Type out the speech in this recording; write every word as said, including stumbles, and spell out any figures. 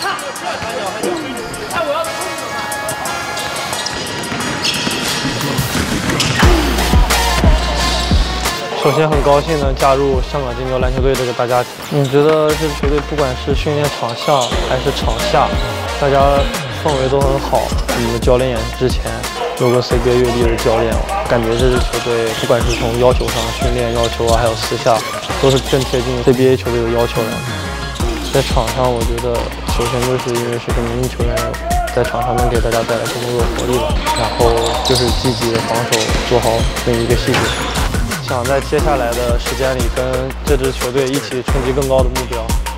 首先很高兴能加入香港金牛篮球队这个大家庭。你觉得这支球队不管是训练场上还是场下，大家氛围都很好。我们的教练也是之前有过 C B A 阅历的教练，感觉这支球队不管是从要求上、训练要求啊，还有私下，都是更贴近 C B A 球队的要求的。在场上，我觉得首先就是因为是个名义球员，在场上能给大家带来更多的活力吧。然后就是积极的防守，做好每一个细节。想在接下来的时间里跟这支球队一起冲击更高的目标。